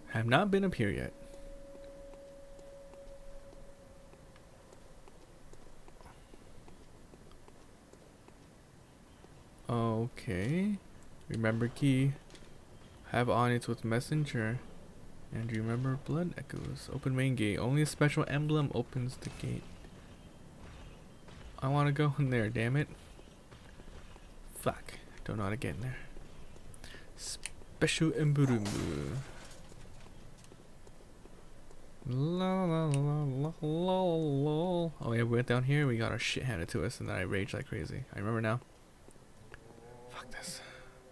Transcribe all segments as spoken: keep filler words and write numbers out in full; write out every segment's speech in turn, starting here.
Have not been up here yet. Okay. Remember key. Have audience with messenger. And remember blood echoes. Open main gate. Only a special emblem opens the gate. I want to go in there, damn it. Fuck. Don't know how to get in there. Special emblem. La la la la la la. Oh yeah, we went down here. We got our shit handed to us, and then I raged like crazy. I remember now. Fuck this.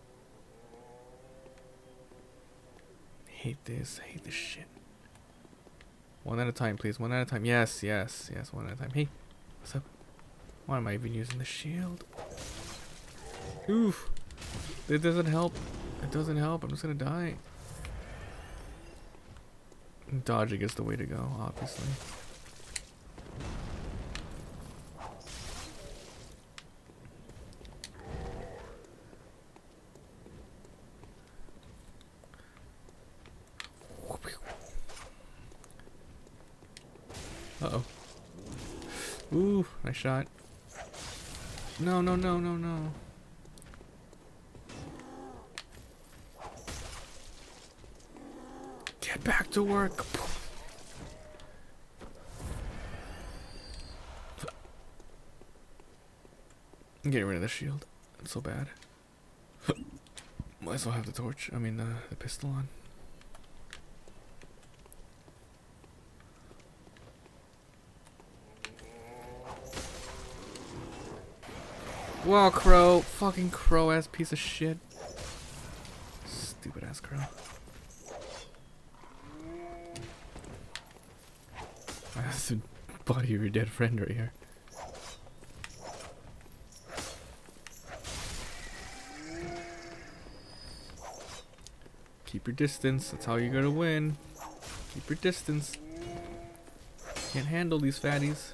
I hate this. I hate this shit. One at a time, please. One at a time. Yes, yes, yes. One at a time. Hey, what's up? Why am I even using the shield? Oof. It doesn't help. It doesn't help. I'm just gonna die. Dodging is the way to go, obviously. Uh-oh. Ooh, nice shot. No, no, no, no, no. Get back to work. I'm getting rid of the shield. It's so bad. Might as well have the torch. I mean, the, the pistol on. Whoa, crow. Fucking crow ass piece of shit. Stupid ass crow. That's the body of your dead friend right here. Keep your distance. That's how you're gonna win. Keep your distance. Can't handle these fatties.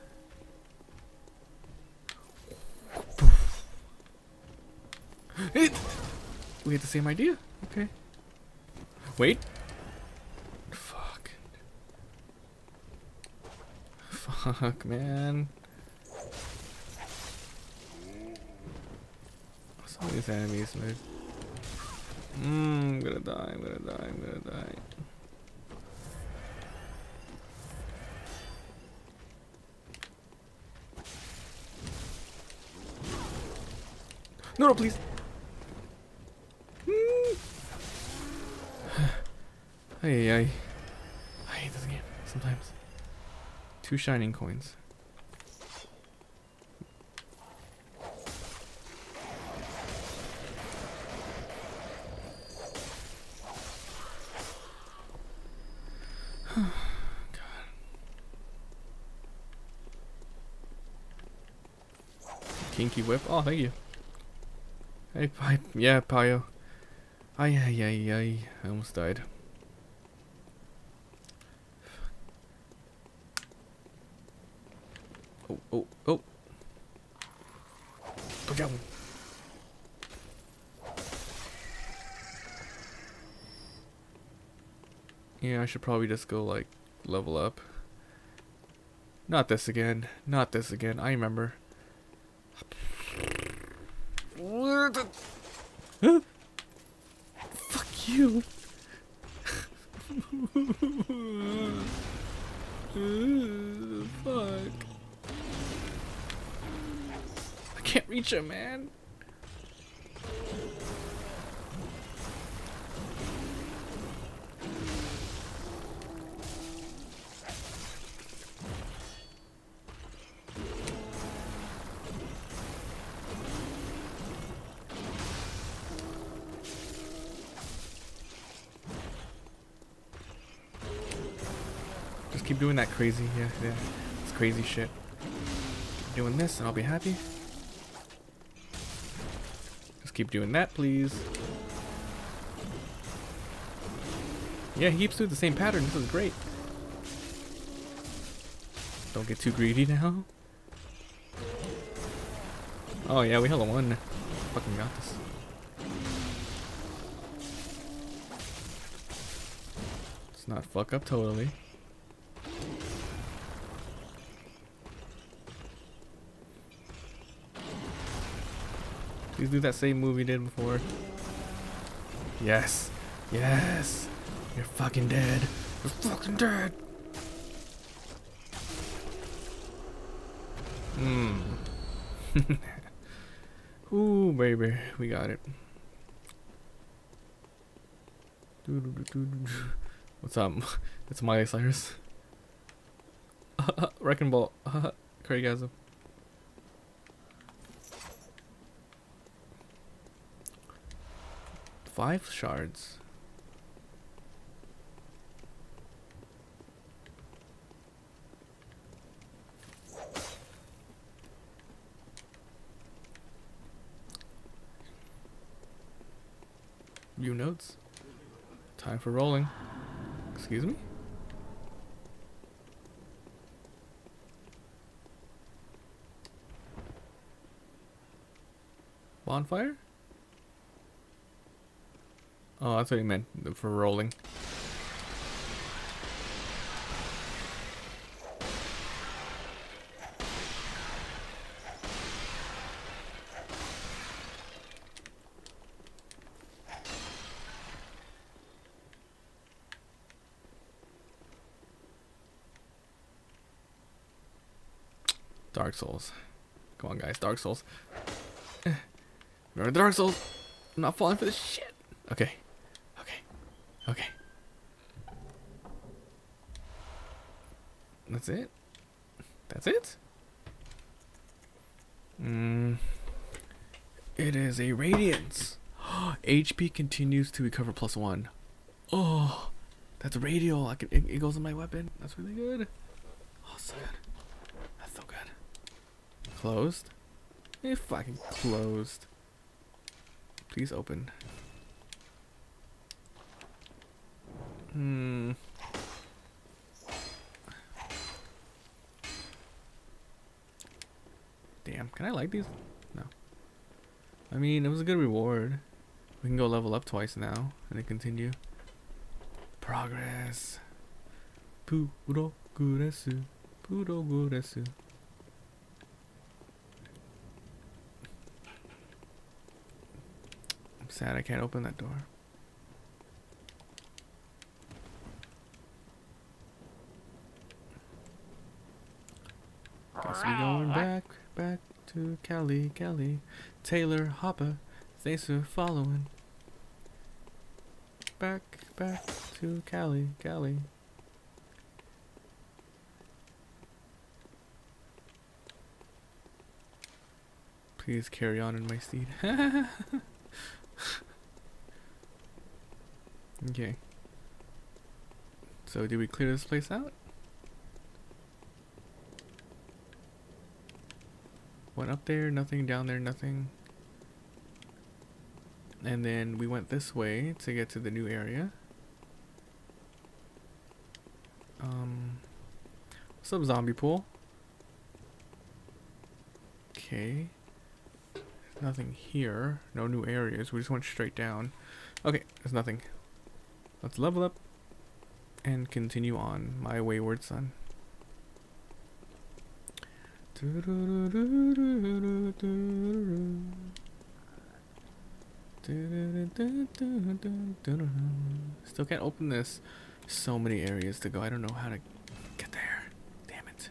It. We had the same idea. Okay. Wait. Fuck. Fuck, man. Some of these enemies, man. Mmm, I'm gonna die, I'm gonna die, I'm gonna die. No, no, please. Mm. Ay, ay. I hate this game sometimes. Two shining coins. Kinky whip. Oh, thank you. Hey, Pi. Yeah, Pio. Ay, ay, ay, ay. I almost died. Oh, oh, oh. Go. Yeah, I should probably just go, like, level up. Not this again. Not this again. I remember. Huh? Fuck you. Fuck. I can't reach him, man. Keep doing that crazy, yeah, yeah, it's crazy shit. Keep doing this and I'll be happy. Just keep doing that, please. Yeah, he keeps doing the same pattern. This is great. Don't get too greedy now. Oh yeah, we hella won. Fucking got this. Let's not fuck up totally. Please do that same move we did before. Yes. Yes. You're fucking dead. You're fucking dead. Hmm. Ooh, baby. We got it. What's up? It's Miley Cyrus. Wrecking Ball. Craigasm. Five shards. View notes. Time for rolling. Excuse me? Bonfire? Oh, that's what he meant for rolling. Dark Souls. Come on, guys. Dark Souls. Remember the Dark Souls. I'm not falling for this shit. Okay. Okay. Okay. That's it? That's it? Mm. It is a Radiance. H P continues to recover plus one. Oh, that's radial. I can. It, it goes in my weapon. That's really good. Oh, so good. That's so good. Closed. It fucking closed. Please open. Hmm. Damn, can I like these? No. I mean, it was a good reward. We can go level up twice now and then continue. Progress. Puro guresu. Puro guresu. I'm sad I can't open that door. Guess we going back, back to Cali, Cali. Taylor Hopper, thanks for following. Back, back to Cali, Cali. Please carry on in my steed. Okay. So, did we clear this place out? Went up there, nothing. Down there, nothing. And then we went this way to get to the new area. Um, what's up, zombie pool? Okay. There's nothing here. No new areas. We just went straight down. Okay, there's nothing. Let's level up and continue on, my wayward son. Still can't open this. So many areas to go. I don't know how to get there. Damn it.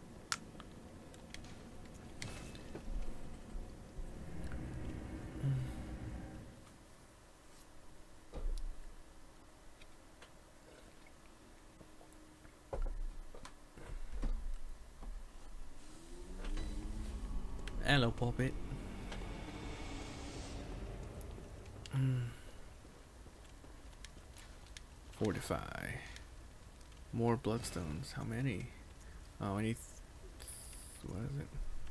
Hello, puppet. Mm. Fortify. More bloodstones. How many? Oh, I need. Th what is it?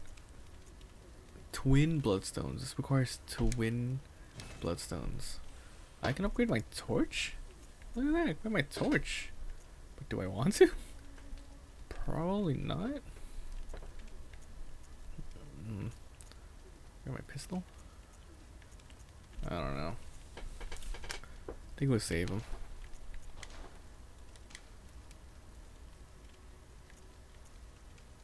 Twin bloodstones. This requires twin bloodstones. I can upgrade my torch? Look at that. I upgrade my torch. But do I want to? Probably not. Mm. Got my pistol? I don't know. I think we'll save him.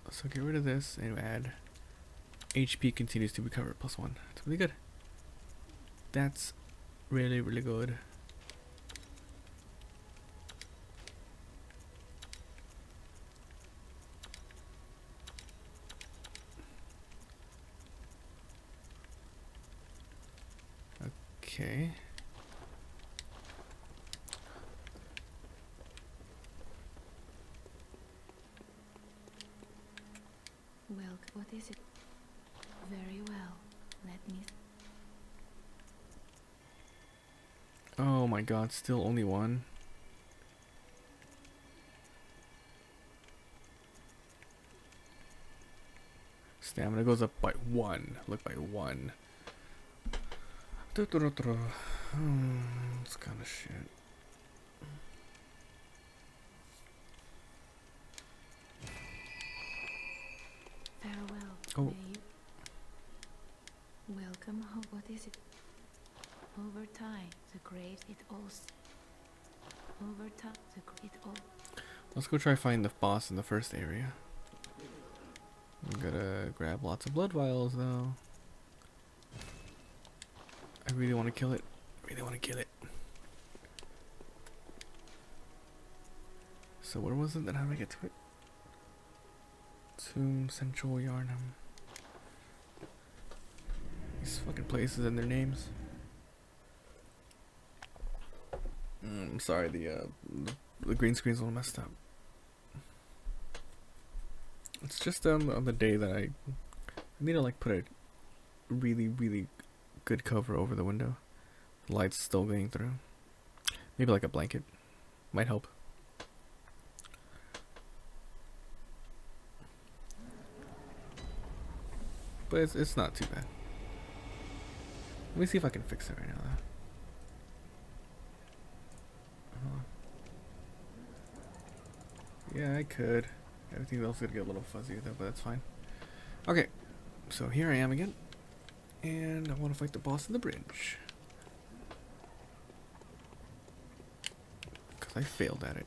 So get rid of this and add H P continues to recover plus one. It's really good. That's really, really good. Okay. Well, what is it? Very well. Let me. Oh my god, still only one. Stamina goes up by one. Look, by one. Hmm, it's kind of shit. Farewell. Oh. May you... Welcome. Oh, what is it? Over time, the graves it all. Over time, the it all. Let's go try find the boss in the first area. I'm gonna grab lots of blood vials though. I really want to kill it. I really want to kill it. So where was it that how do I get to it? Tomb Central Yharnam. These fucking places and their names. Mm, I'm sorry, the, uh, the the green screen's a little messed up. It's just um on the day that I, I need to like put a really really good cover over the window. The light's still going through. Maybe like a blanket might help. But it's it's not too bad. Let me see if I can fix it right now though. Yeah, I could. Everything else is gonna get a little fuzzy though, but that's fine. Okay, so here I am again, and I want to fight the boss in the bridge because I failed at it.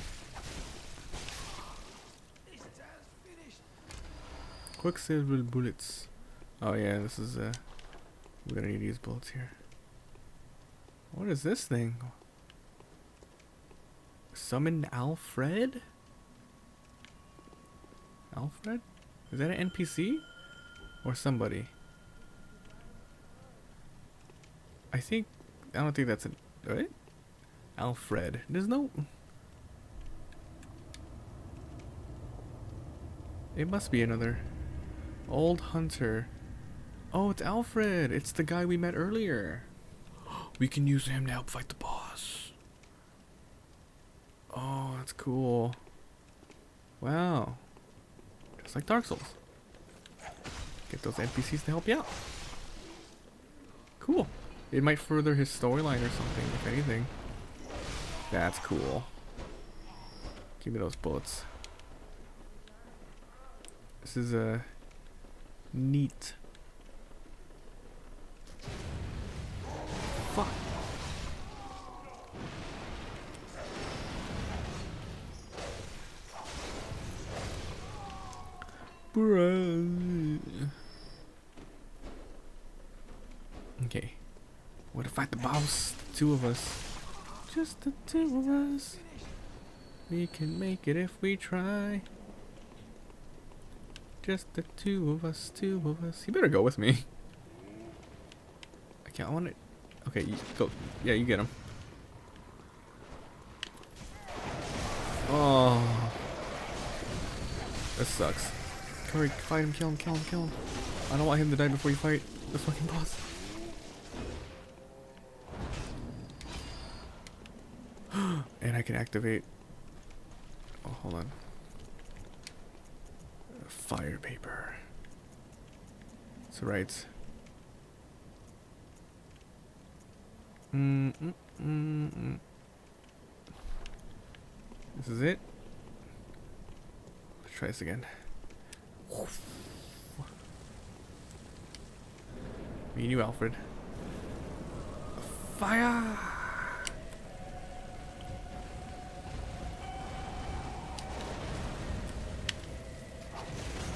Quicksilver bullets. Oh yeah, this is uh, we're gonna need these bullets here. What is this thing? Summon Alfred? Alfred? Is that an N P C? Or somebody? I think... I don't think that's a... Right? Alfred. There's no... It must be another... Old hunter. Oh, it's Alfred! It's the guy we met earlier. We can use him to help fight the boss. Oh, that's cool. Wow. Just like Dark Souls. Get those N P Cs to help you out. Cool. It might further his storyline or something, if anything. That's cool. Give me those bullets. This is a uh, neat. Fuck. Okay. What to fight the boss? The two of us. Just the two of us. We can make it if we try. Just the two of us, two of us. You better go with me. I can't. I want it. Okay, you go. Yeah, you get him. Oh, this sucks. Hurry, fight him, kill him, kill him, kill him. I don't want him to die before you fight the fucking boss. And I can activate. Oh, hold on. Fire paper. That's right. Mm, mm, mm, mm. This is it. Let's try this again. Me and you, Alfred. Fire!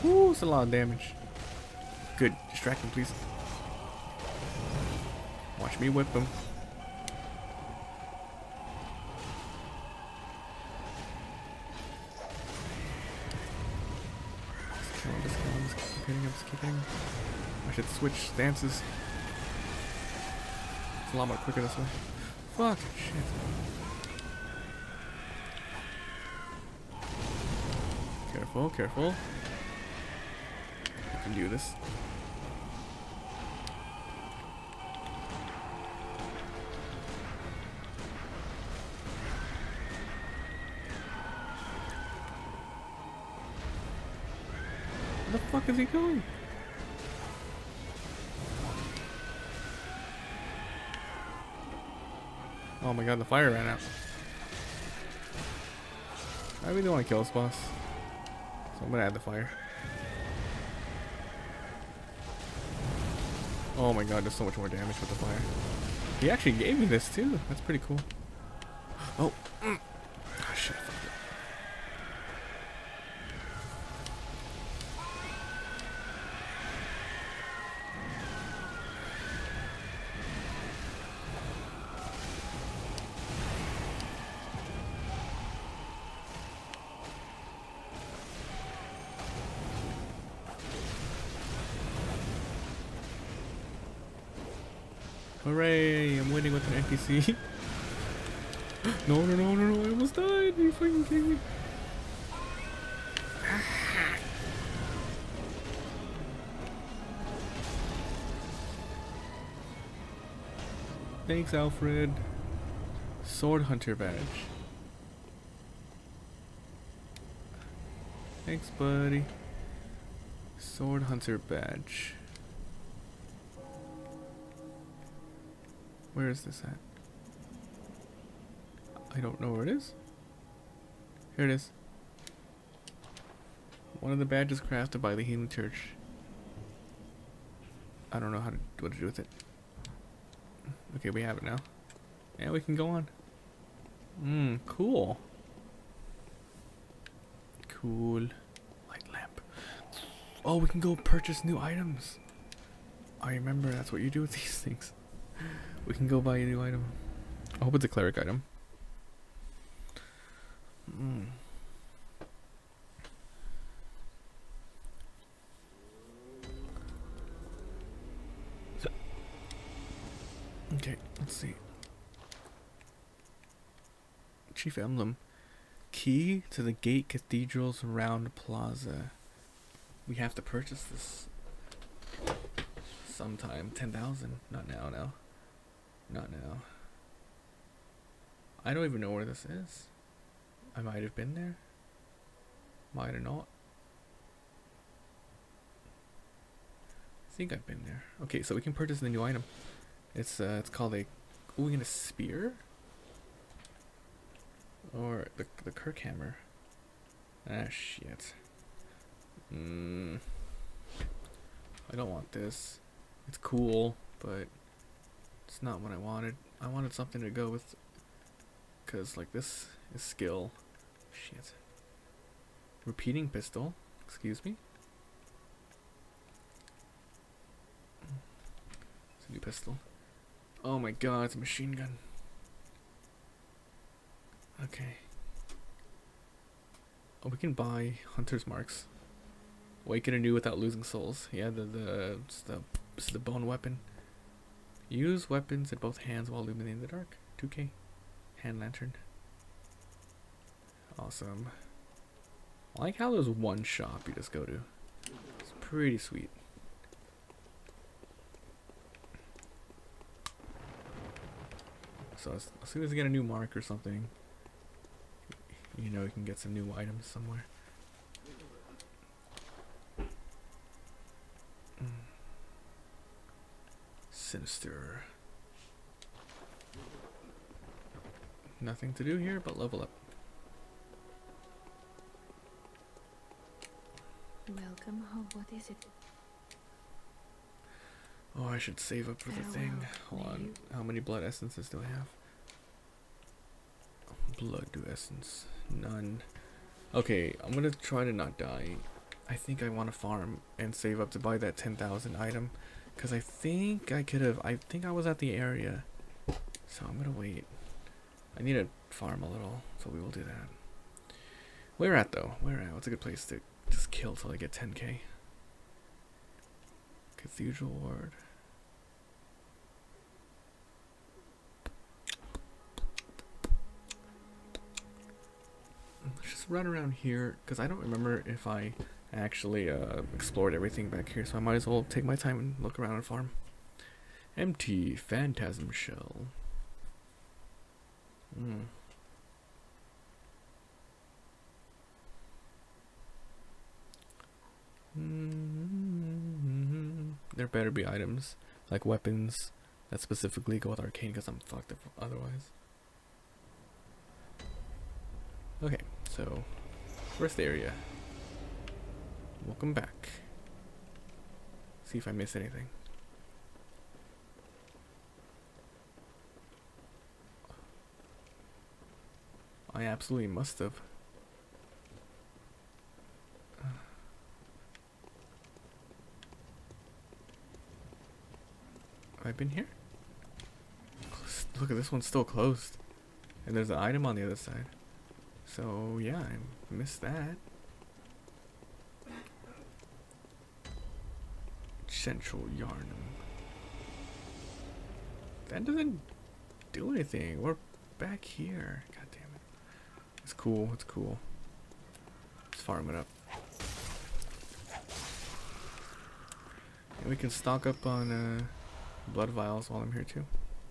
Ooh, it's a lot of damage. Good. Distract him, please. Watch me whip him. Just kill him, just kill him, just keep hitting him, just keep hitting him. I should switch stances. It's a lot more quicker this way. Fuck. Shit. Careful, careful. I can do this. Where the fuck is he going? Oh my god, the fire ran out. I really want to kill this boss. So I'm gonna add the fire. Oh my god, there's so much more damage with the fire. He actually gave me this too. That's pretty cool. Oh, mm. Oh shit, I fucked it. Hooray, I'm winning with an N P C. No, no, no, no, no, I almost died. Are you fucking kidding me? Thanks, Alfred. Sword Hunter badge. Thanks, buddy. Sword Hunter badge. Where is this at? I don't know where it is. Here it is. One of the badges crafted by the Healing Church. I don't know how to what to do with it. Okay, we have it now. And we can go on. Mmm, cool. Cool. Light lamp. Oh, we can go purchase new items. I remember that's what you do with these things. We can go buy a new item. I hope it's a cleric item. Mm. Okay, let's see. Chief Emblem. Key to the Gate Cathedral's Round Plaza. We have to purchase this sometime. ten thousand. Not now, now. Not now. I don't even know where this is. I might have been there. Might have not. I think I've been there. Okay, so we can purchase the new item. It's uh, it's called a. Ooh, we get a spear. Or the the Kirk hammer. Ah shit. Mm. I don't want this. It's cool, but it's not what I wanted. I wanted something to go with, cause like this is skill. Shit. Repeating pistol. Excuse me. It's a new pistol. Oh my god, it's a machine gun. Okay. Oh, we can buy hunter's marks. Awaken anew without losing souls. Yeah, the the it's the it's the bone weapon. Use weapons in both hands while illuminating the dark. two K. Hand lantern. Awesome. I like how there's one shop you just go to. It's pretty sweet. So as, as soon as I get a new mark or something, you know, you can get some new items somewhere. Mm. Sinister. Nothing to do here but level up. Welcome home. What is it? Oh, I should save up for the Farewell. thing. Hold May on. you- How many blood essences do I have? Blood essence. None. Okay, I'm gonna try to not die. I think I want to farm and save up to buy that ten thousand item, because I think I could have, I think I was at the area, so I'm gonna wait. I need to farm a little, so we will do that. Where at though? Where at? What's a good place to just kill till I get ten K? Cathedral Ward. Let's just run around here, because I don't remember if I actually uh, explored everything back here, so I might as well take my time and look around and farm. Empty Phantasm Shell. Hmm. Mm-hmm. There better be items, like weapons, that specifically go with arcane, because I'm fucked up otherwise. Okay, so, first area. Welcome back. See if I missed anything. I absolutely must have. Have I been here? Look at this one's still closed. And there's an item on the other side. So yeah, I missed that. Central Yharnam. That doesn't do anything. We're back here. God damn it. It's cool. It's cool. Let's farm it up. And we can stock up on uh, blood vials while I'm here too.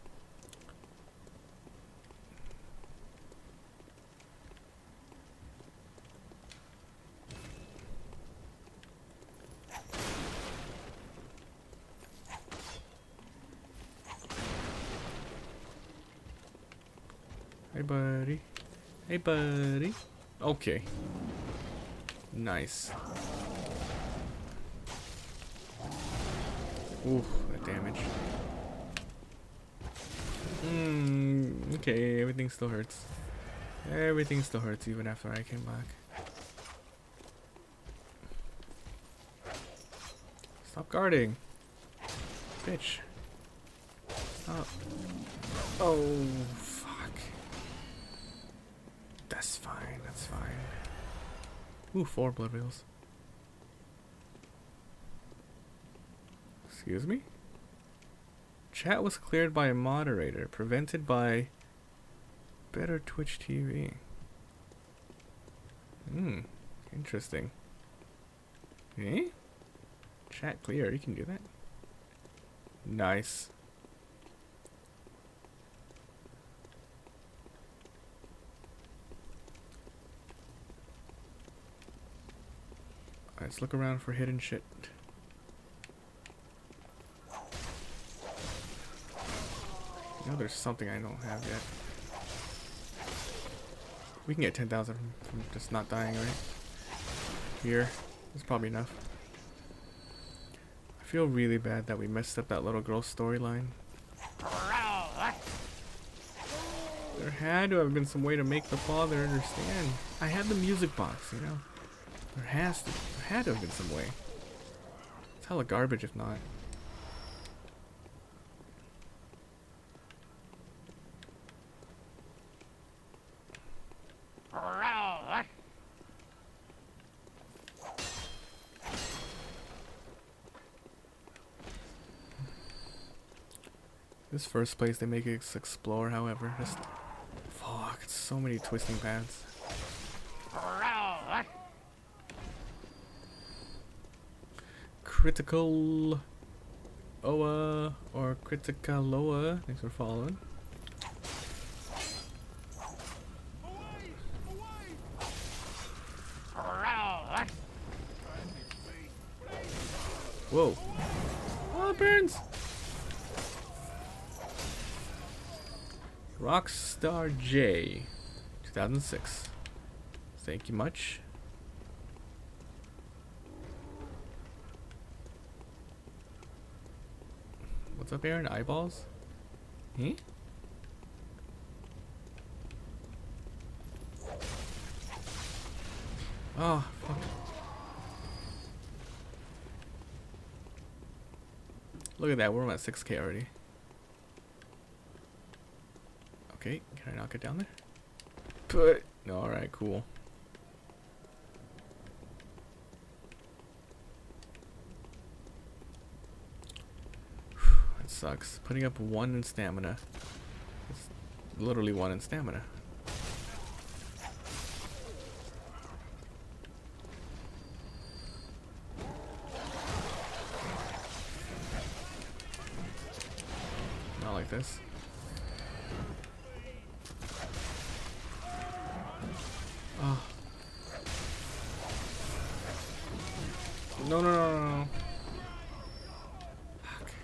Hey buddy. Hey buddy. Okay. Nice. Ooh, that damage. Hmm. Okay, everything still hurts. Everything still hurts even after I came back. Stop guarding. Bitch. Stop. Oh. That's fine, that's fine. Ooh, four blood wheels. Excuse me? Chat was cleared by a moderator, prevented by Better Twitch T V. Hmm, interesting. Eh? Chat clear, you can do that. Nice. Let's look around for hidden shit. You know there's something I don't have yet. We can get ten thousand from, from just not dying, right? Here. That's probably enough. I feel really bad that we messed up that little girl's storyline. There had to have been some way to make the father understand. I had the music box, you know? There has to, there had to have been some way. It's hella garbage if not. This first place they make us explore, however, just fuck, it's so many twisting paths. Critical Oa or Criticaloa. Thanks for following. Whoa. Oh, it burns. Rockstar J, two thousand six. Thank you much. What's up, Aaron? Eyeballs? Hmm? Oh, fuck. Look at that, we're at six K already. Okay, can I knock it down there? Put. No, alright, cool. That sucks. Putting up one in stamina. It's literally one in stamina. Not like this. Oh. No, no, no, no, no. Fuck.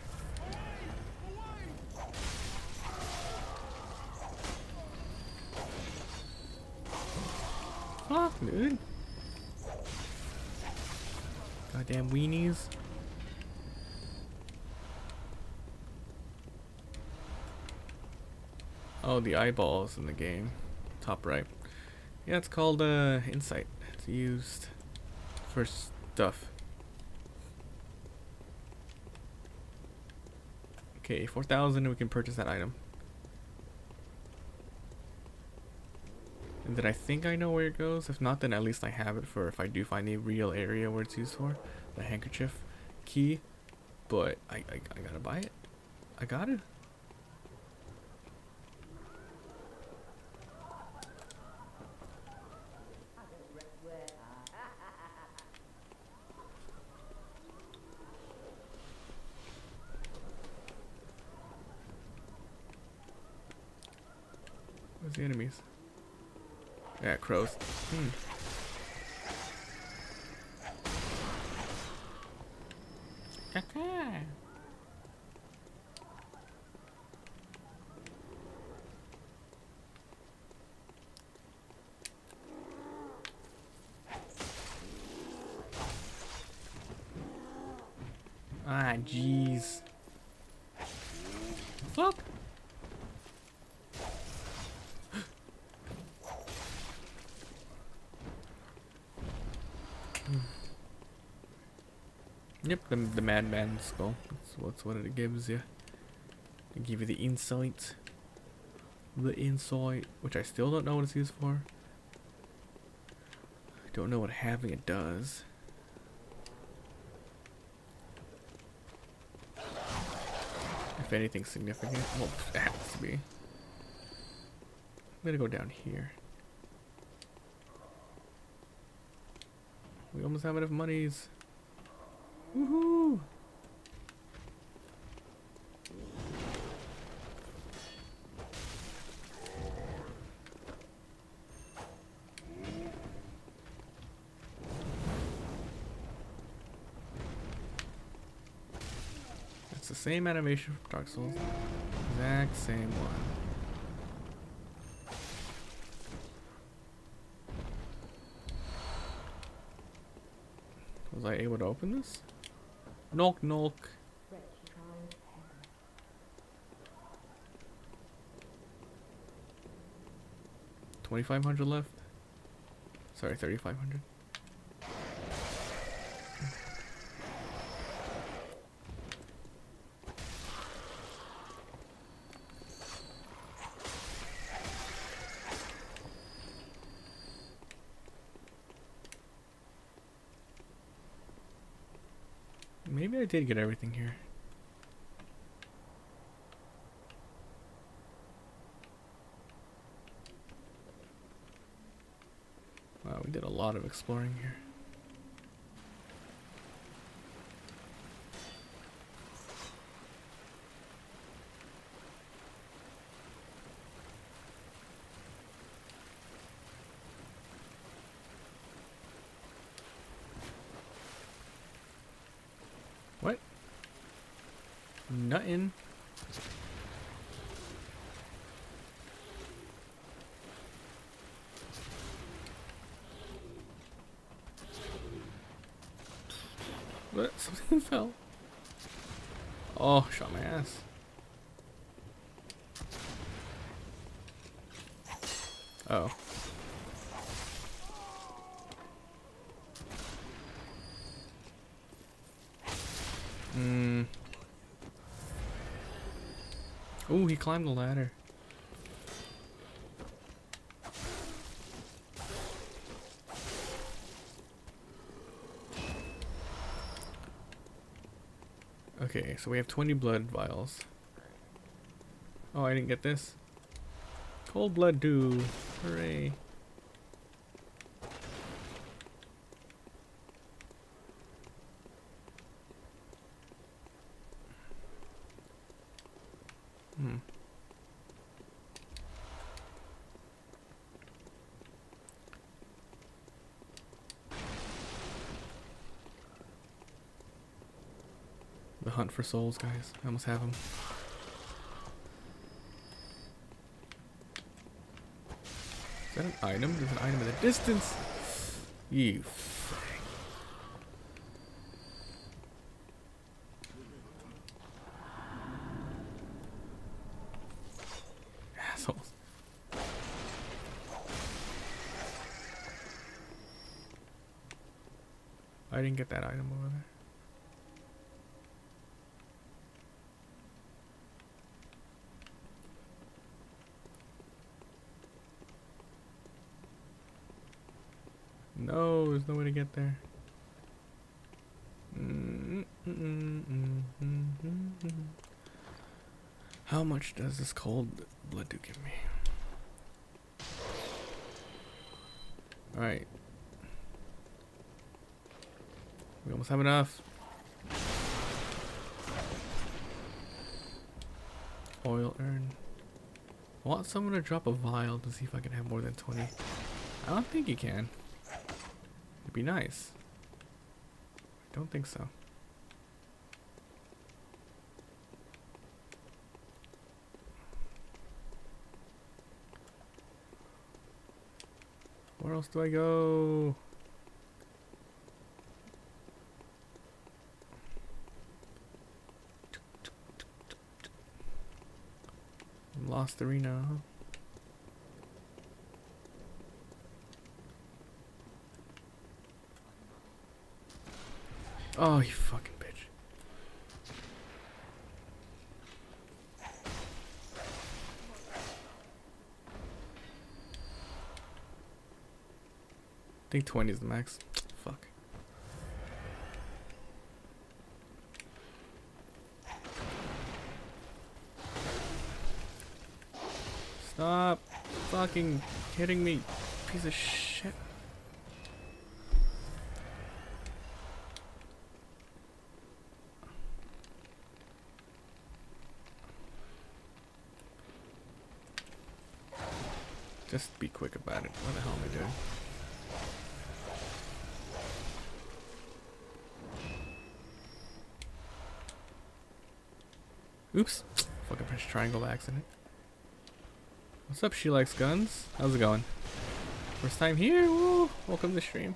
Fuck, dude. Goddamn weenies. Oh, the eyeballs in the game. Top right. Yeah, it's called uh, Insight. It's used for stuff. Okay, four thousand and we can purchase that item. And then I think I know where it goes. If not, then at least I have it for if I do find a real area where it's used for. The handkerchief key. But I, I, I gotta buy it. I got it. Where's the enemies? Yeah, crows. Hmm. Ah, jeez. Fuck. Yep, the, the madman skull. That's what's what it gives you. They give you the insight. The insight, which I still don't know what it's used for. I don't know what having it does. If anything significant. Well, it has to be. I'm gonna go down here. We almost have enough monies. Woohoo! That's the same animation from Dark Souls. Exact same one. Was I able to open this? Knock knock. twenty-five hundred left. Sorry, thirty-five hundred. Maybe I did get everything here. Wow, we did a lot of exploring here. What? Nothing. What? Something fell. Oh, shot my ass. Oh. Hmm. Oh, he climbed the ladder. Okay, so we have twenty blood vials. Oh, I didn't get this. Cold blood dew. Hooray. Hmm. The hunt for souls, guys. I almost have them. Is that an item? There's an item in the distance. You assholes. I didn't get that item over there. No, there's no way to get there. Mm -mm -mm -mm -mm -mm -mm. How much does this cold blood do give me? Alright. We almost have enough. Oil urn. I want someone to drop a vial to see if I can have more than twenty. I don't think you can. It'd be nice. I don't think so. Where else do I go? I'm lost arena. Oh, you fucking bitch. I think twenty is the max. Fuck. Stop fucking hitting me, piece of shit. Just be quick about it. What the hell am I doing? Oops. Fucking press triangle by accident. What's up, She Likes Guns? How's it going? First time here? Woo! Welcome to the stream.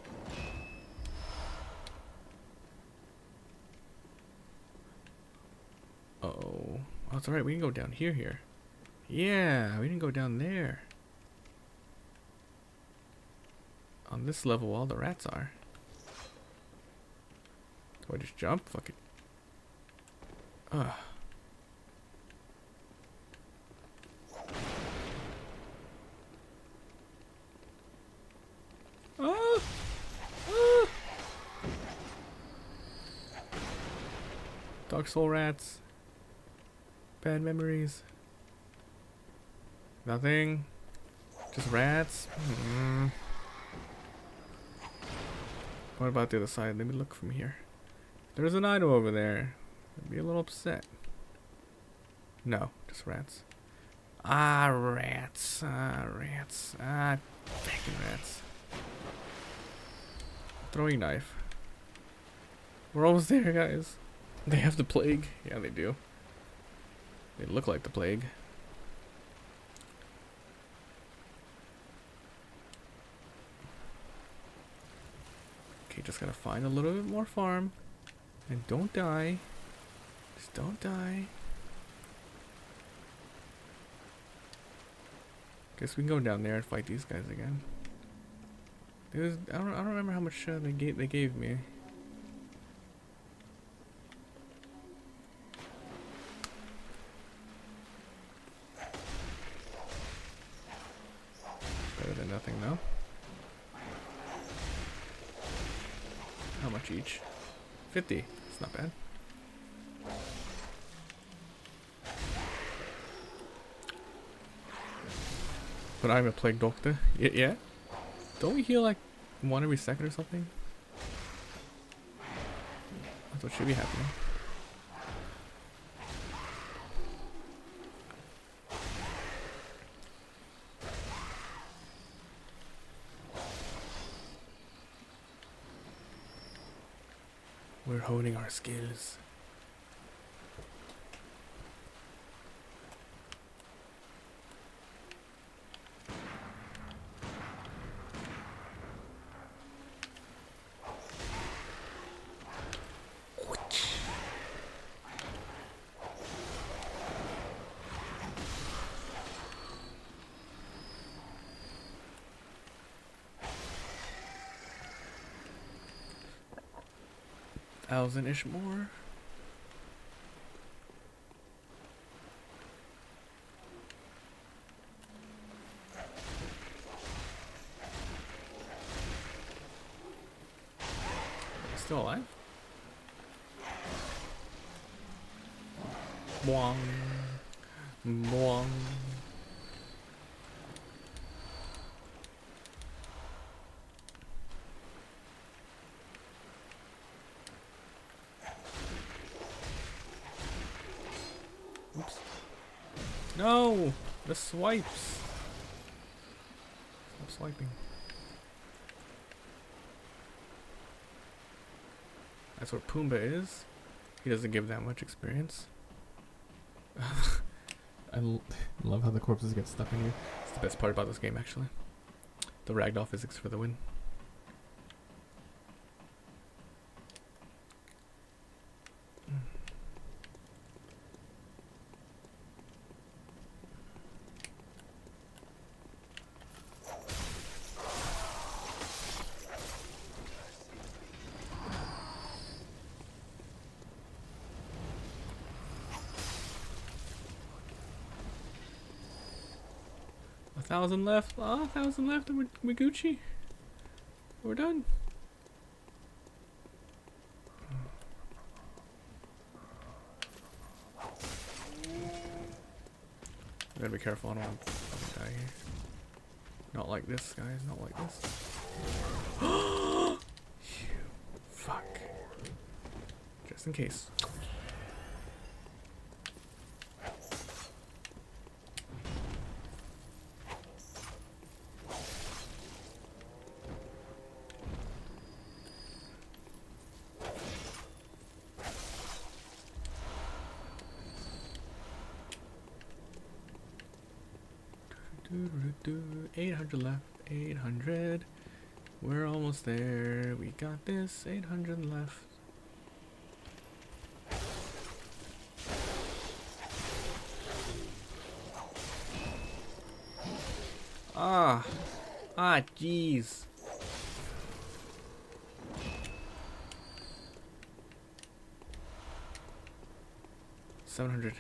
Uh oh. Oh, it's alright. We can go down here here. Yeah, we didn't go down there. On this level, all the rats are. Do I just jump? Fuck it. Ugh. Ah! Ah! Dark soul rats. Bad memories. Nothing. Just rats. Mm. What about the other side? Let me look from here. There's an item over there. I'd be a little upset. No, just rats. Ah, rats. Ah, rats. Ah, fucking rats. Throwing knife. We're almost there, guys. They have the plague. Yeah, they do. They look like the plague. Okay, just gotta find a little bit more farm. And don't die. Just don't die. Guess we can go down there and fight these guys again. There's, I don't I don't remember how much uh, they gave they gave me. Better than nothing, though. How much each? fifty. It's not bad. But I'm a plague doctor. Yeah, yeah. Don't we heal like one every second or something? That's what should be happening. We're honing our skills. Thousand-ish more. Still alive? Boing. Boing. Oops. No! The swipes! Stop swiping. That's where Pumbaa is. He doesn't give that much experience. I l love how the corpses get stuck in you. It's the best part about this game, actually. The ragdoll physics for the win. Thousand left. Oh, thousand left, and we're, we're Gucci. We're done. I gotta be careful. I don't want to fucking die here. Not like this, guys. Not like this. You fuck. Just in case. eight hundred left. eight hundred. We're almost there. We got this. eight hundred left. Ah. Ah, jeez. seven hundred.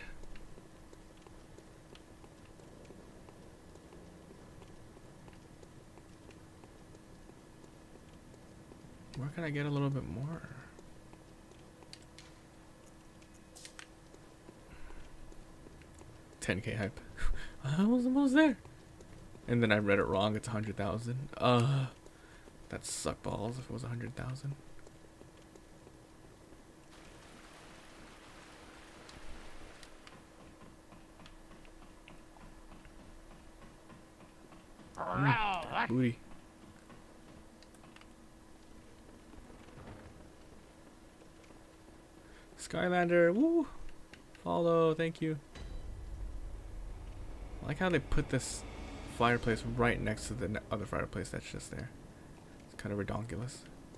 Where can I get a little bit more? ten K hype. I was almost there. And then I read it wrong. It's one hundred thousand. Uh, that suck balls if it was one hundred thousand. Mm, booty. Skylander, woo! Follow, thank you. I like how they put this fireplace right next to the ne other fireplace that's just there. It's kind of redonkulous.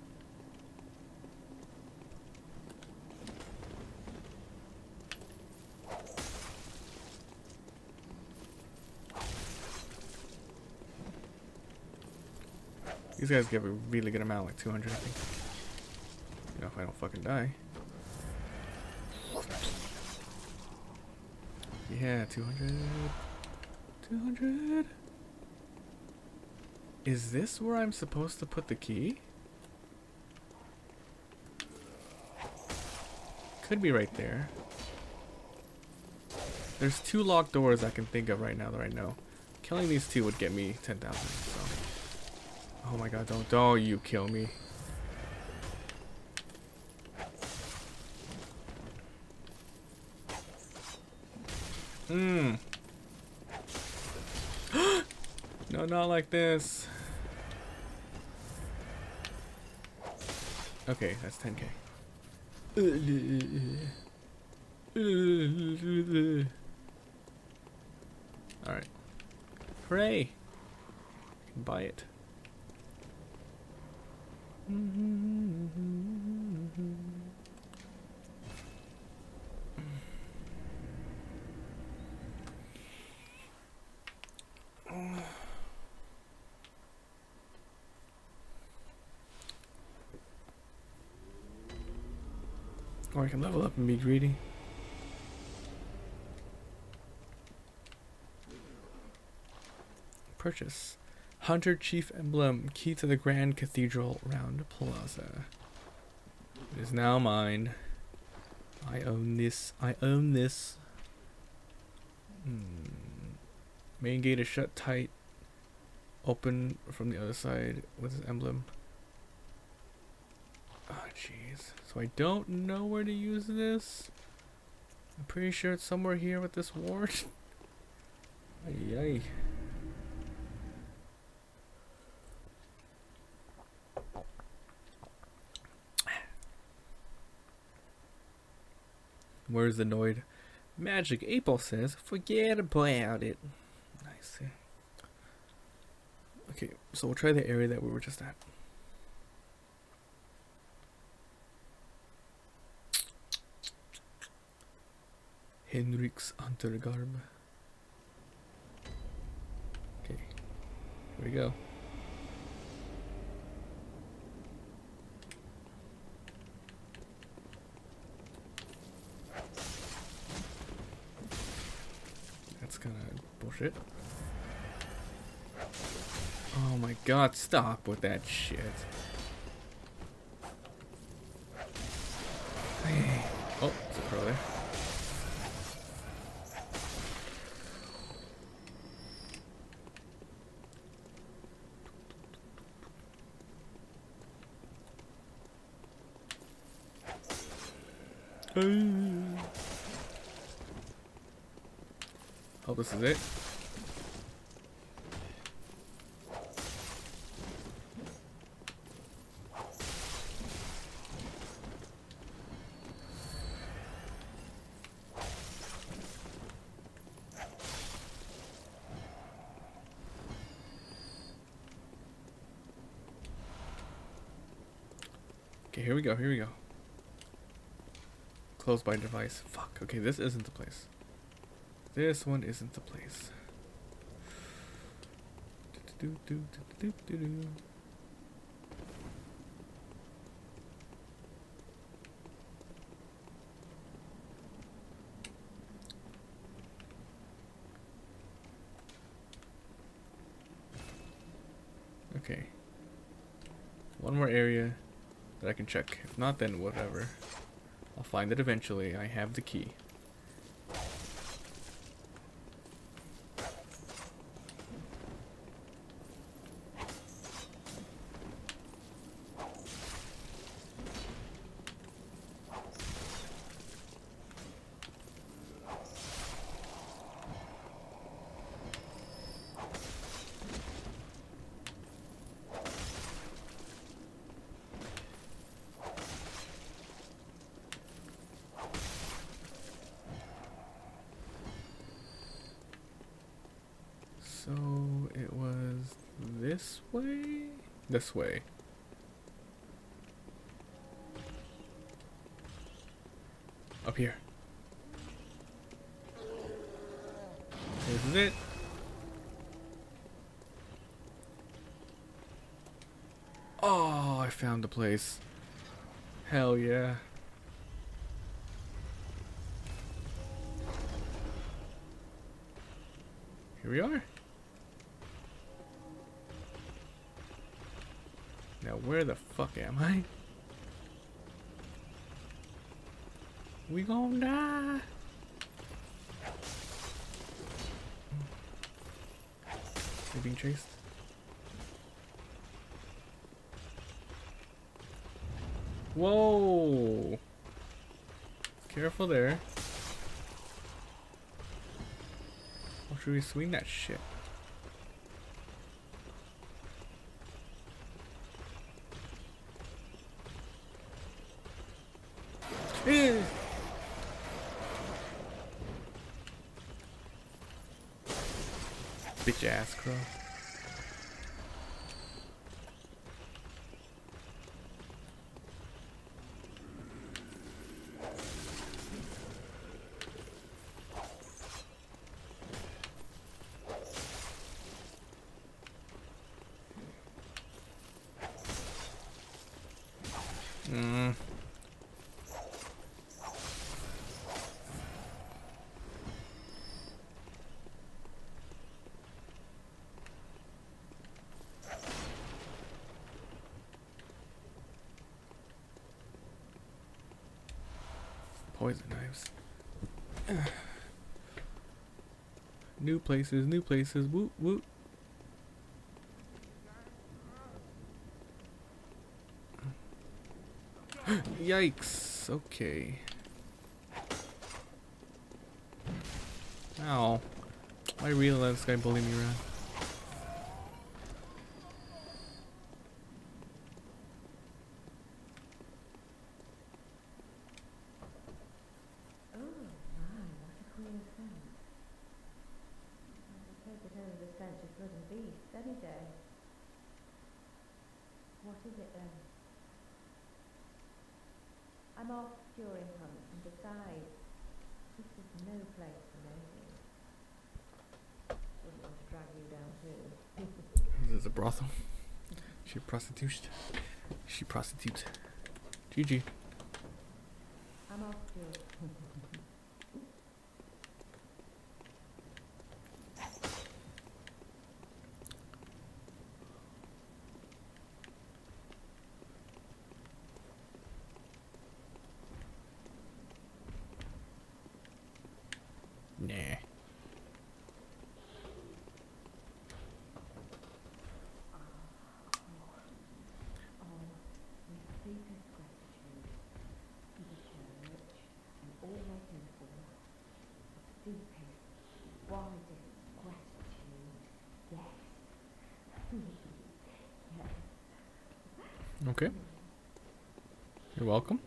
These guys give a really good amount, like two hundred, I think. You know, if I don't fucking die. Yeah, two hundred. two hundred. Is this where I'm supposed to put the key? Could be right there. There's two locked doors I can think of right now that I know. Killing these two would get me ten thousand. So. Oh my god, don't, don't you kill me. Hmm. No, not like this. Okay, that's ten K. Alright. Hooray! Buy it. Or I can level up and be greedy. Purchase. Hunter Chief Emblem. Key to the Grand Cathedral Round Plaza. It is now mine. I own this. I own this. Hmm. Main gate is shut tight. Open from the other side with his emblem. Oh, jeez. So I don't know where to use this. I'm pretty sure it's somewhere here with this ward. Ay, ay. Where's the Noid? Magic April says, forget about it. Nice. Okay, so we'll try the area that we were just at. Henrik's Untergarb. Okay, here we go. That's kind of bullshit. Oh my god, stop with that shit. Hey. Oh, there's a crow there. Oh, this is it. Okay, here we go, here we go. Closed by device. Fuck. Okay, this isn't the place. This one isn't the place. Do, do, do, do, do, do. Okay. One more area that I can check. If not, then whatever. I'll find it eventually. I have the key. So it was this way? This way. Up here. This is it. Oh, I found the place. Hell yeah. Here we are. Now where the fuck am I? We gon' die. You're being chased. Whoa! Careful there. Or should we swing that shit? Eh. Bitch ass crow. Mm. Poison knives. New places, new places. Woot woot. Yikes. Okay. Ow. Why really let this guy bully me around? What is it then? I'm off during hunts, and besides, this is no place for nosing. Wouldn't want to drag you down too. This is a brothel. She prostitutes. She prostitutes. G G. I'm off during. Nah. Okay. You're welcome.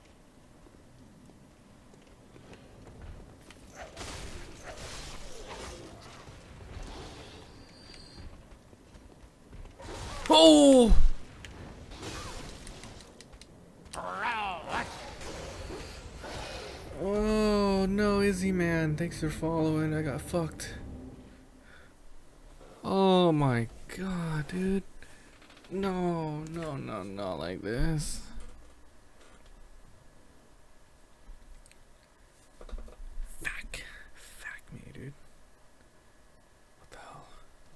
Oh! Oh no, Izzy man, thanks for following. I got fucked. Oh my god, dude. No, no, no, not like this. Fuck. Fuck me, dude. What the hell?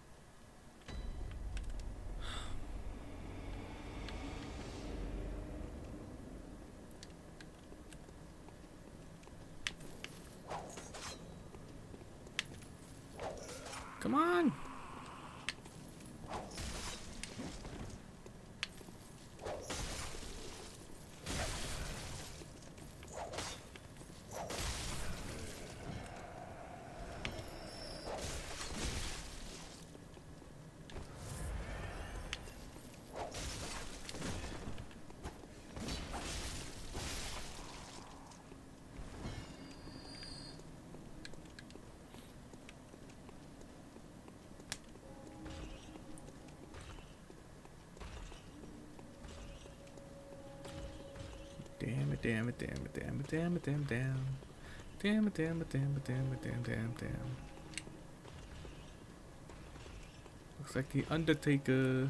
Come on. Damn it, damn it, damn it, damn it, damn it, damn it, damn. Damn it, damn it, damn it, damn it, damn, damn, damn. Looks like the Undertaker.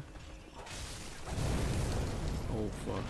Oh fuck.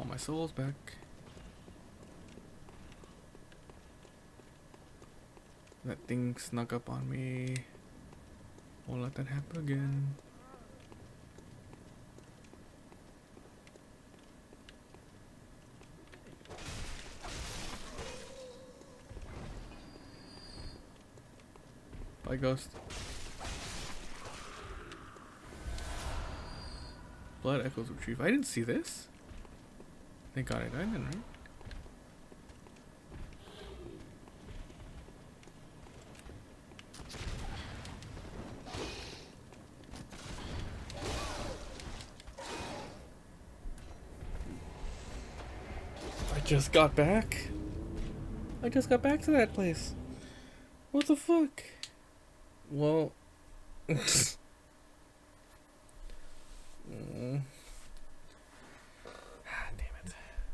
my souls back. That thing snuck up on me. Won't let that happen again. Bye, ghost. Blood echoes retrieve. I didn't see this. Thank God I died then, right? I just got back. I just got back to that place. What the fuck? Well. mm. Ah, damn it.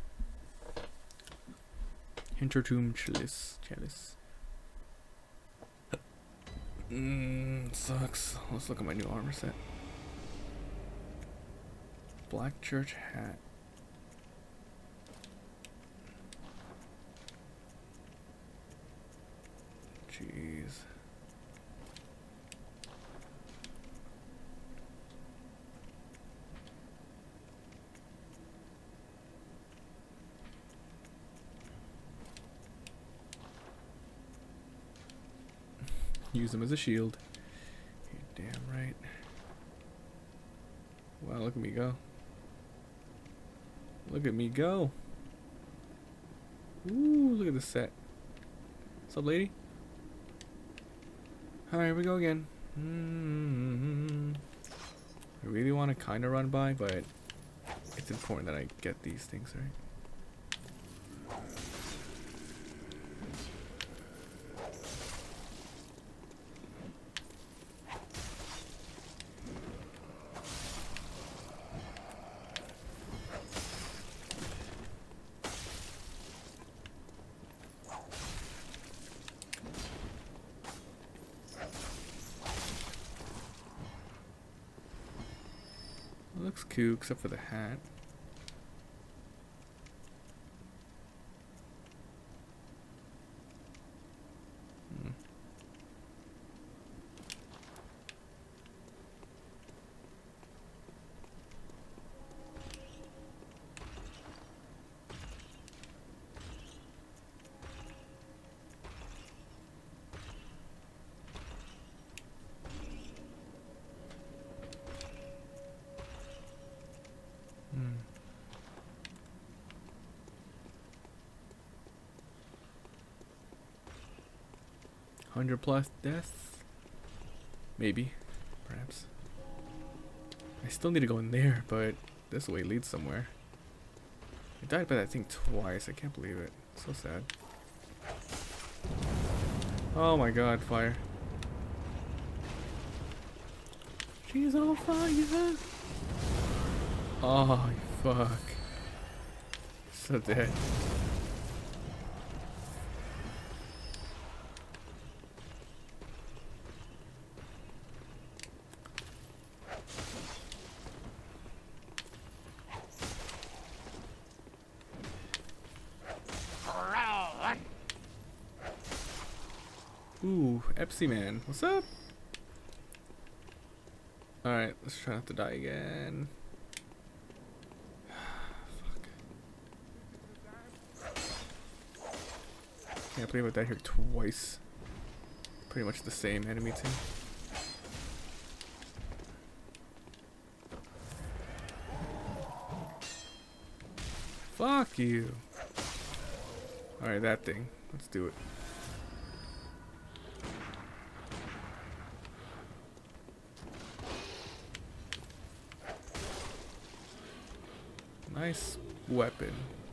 Hintertomb chalice. Chalice. Mmm, sucks. Let's look at my new armor set. Black church hat. Jeez. Use them as a shield. You're damn right. Wow, look at me go. Look at me go. Ooh, look at this set. What's up, lady? Alright, here we go again. Mm-hmm. I really want to kind of run by, but it's important that I get these things right. Looks cool, except for the hat. Hmm. Hundred plus deaths? Maybe. Perhaps. I still need to go in there, but this way leads somewhere. I died by that thing twice. I can't believe it. So sad. Oh my god, fire. She's on fire! Oh, fuck. So dead. Ooh, Epsy man, what's up? Alright, let's try not to die again. Fuck. Can't believe I died here twice. Pretty much the same enemy too. Fuck you. Alright, that thing. Let's do it. Nice weapon.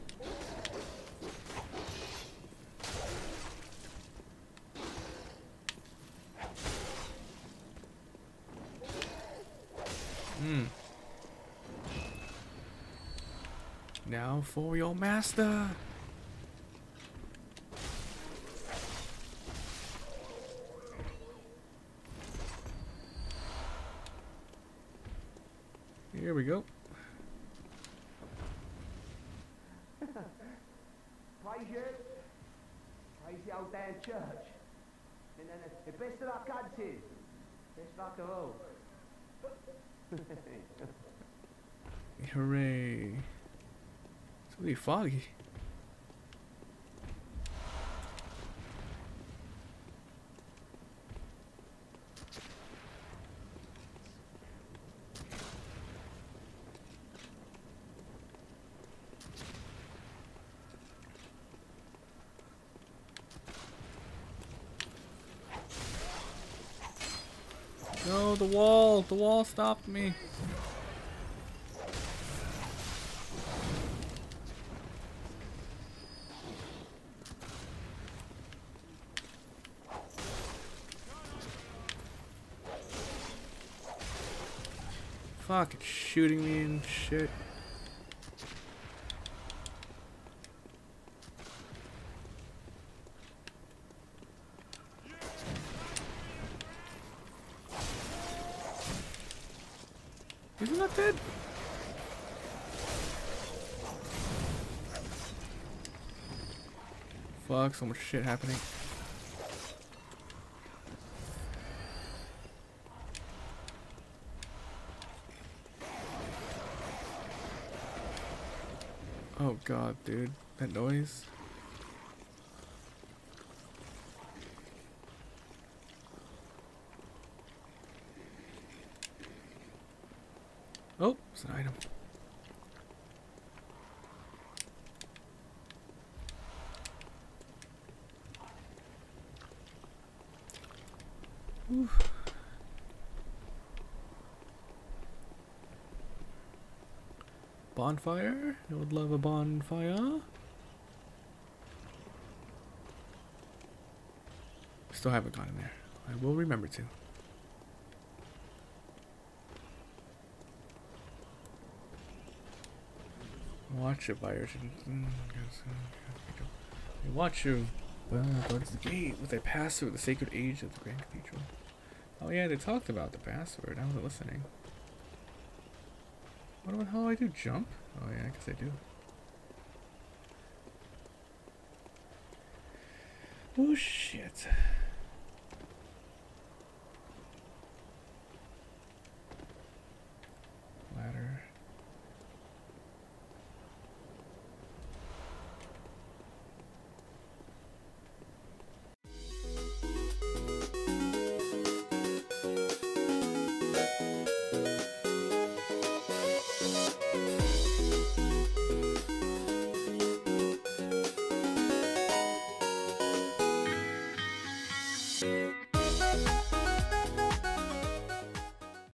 Hmm. Now for your master. Here we go. Praise you. Praise the old damn church. And then the best of luck hunting. Best luck of all. Hooray. It's really foggy. No, the wall! The wall stopped me! Fuck, it's shooting me and shit. Isn't that dead? Fuck, so much shit happening. Oh god, dude. That noise. Oh, it's an item. Oof. Bonfire? I would love a bonfire. Still haven't gone in there. I will remember to. Watch it, buyers. Watch you. Well, towards the gate with a pass through the sacred age of the Grand Cathedral. Oh yeah, they talked about the password. I wasn't listening. What the hell do I do? Jump? Oh yeah, I guess I do. Oh shit.